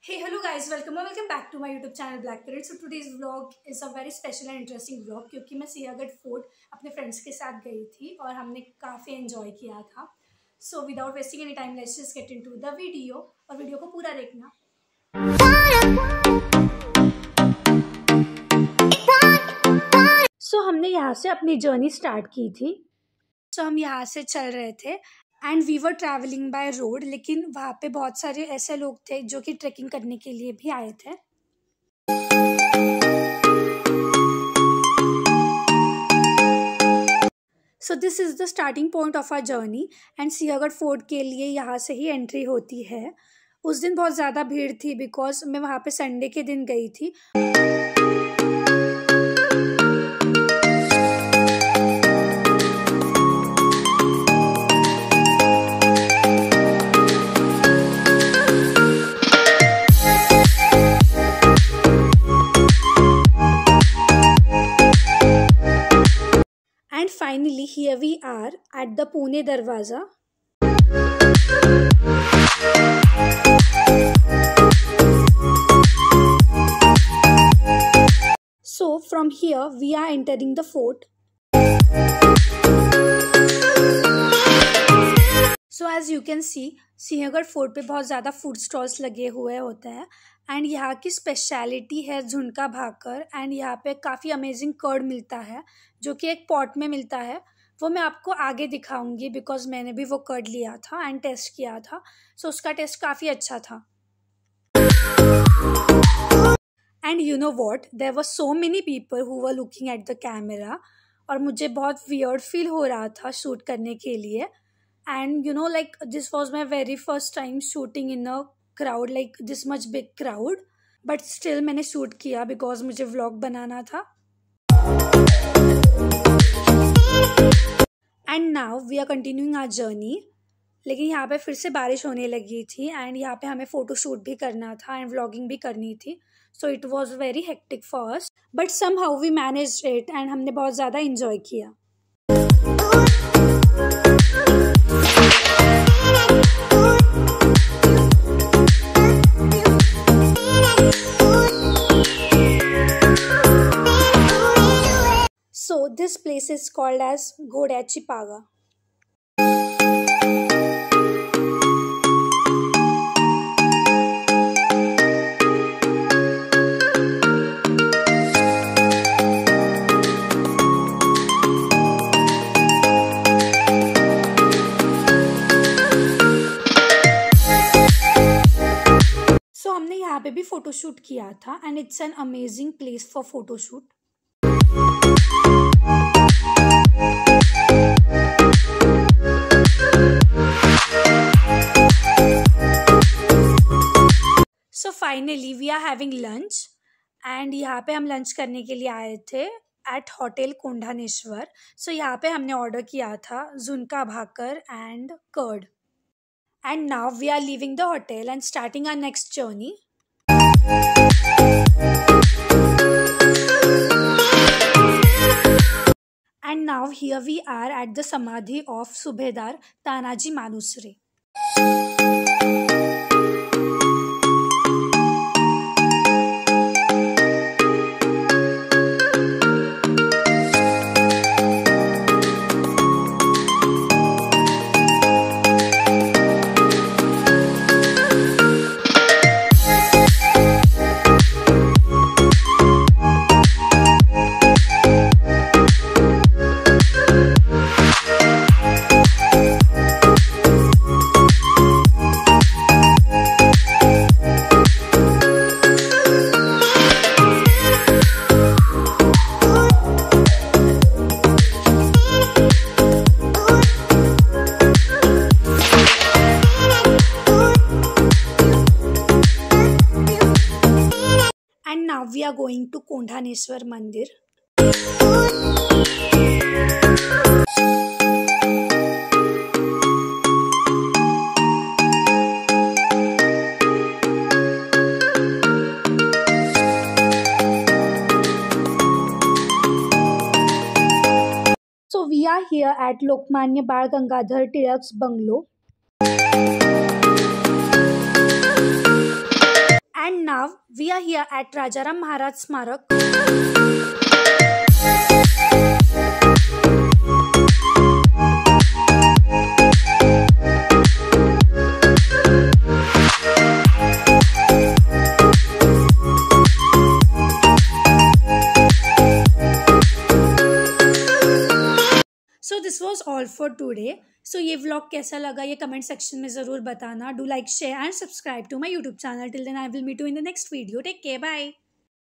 Hey, hello guys, welcome back to my YouTube channel Black Parrot. So today's vlog is a very special and interesting vlog क्योंकि मैं सियागढ़ fort अपने friends के साथ गई थी और हमने काफ़ी एंजॉय किया था. So without wasting any time, let's just get into the video और वीडियो को पूरा देखना. So हमने यहाँ से अपनी जर्नी स्टार्ट की थी. So हम यहाँ से चल रहे थे and we were travelling by road, लेकिन वहाँ पे बहुत सारे ऐसे लोग थे जो कि ट्रैकिंग करने के लिए भी आए थे. So this is the starting point of our journey and Sinhagad fort के लिए यहाँ से ही एंट्री होती है. उस दिन बहुत ज़्यादा भीड़ थी बिकॉज मैं वहाँ पे संडे के दिन गई थी. And finally, here we are at the Pune Darwaza. So from here, we are entering the fort. So as you can see, Sinhagad fort पे बहुत ज़्यादा फूड स्टॉल्स लगे हुए होते हैं एंड यहाँ की स्पेशलिटी है झुनका भाकर. एंड यहाँ पे काफ़ी अमेजिंग कर्ड मिलता है जो कि एक पॉट में मिलता है. वो मैं आपको आगे दिखाऊंगी बिकॉज मैंने भी वो कर्ड लिया था एंड टेस्ट किया था. सो उसका टेस्ट काफ़ी अच्छा था. And you know what, there were so many people who were looking at the camera और मुझे बहुत वियर्ड फील हो रहा था शूट करने के लिए. And you know, like this was my very first time shooting in a crowd, like this much big crowd. But still मैंने shoot किया because मुझे vlog बनाना था. And now we are continuing our journey. लेकिन यहाँ पे फिर से बारिश होने लगी थी एंड यहाँ पे हमें फोटो शूट भी करना था एंड व्लॉगिंग भी करनी थी. So it was very hectic for us but somehow we managed it and हमने बहुत ज़्यादा इंजॉय किया. So this place is called as Ghodachi Paga. So हमने यहाँ पे भी फोटोशूट किया था and it's an amazing place for photoshoot. So finally we are having lunch and यहाँ पे हम लंच करने के लिए आए थे एट होटल कोंढानेश्वर. सो यहाँ पे हमने ऑर्डर किया था jhunka bhakar and curd. And now we are leaving the hotel and starting our next journey. And now here we are at the Samadhi of Subedar Tanaji Manusre. And now we are going to Kondhaneshwar Mandir. So we are here at Lokmanya Bal Gangadhar Tilak's bungalow. Now we are here at Rajaram Maharaj Smarak. So this was all for today. So ये vlog कैसा लगा ये comment section में ज़रूर बताना. Do like, share and subscribe to my YouTube channel. Till then I will meet you in the next video. Take care. Bye.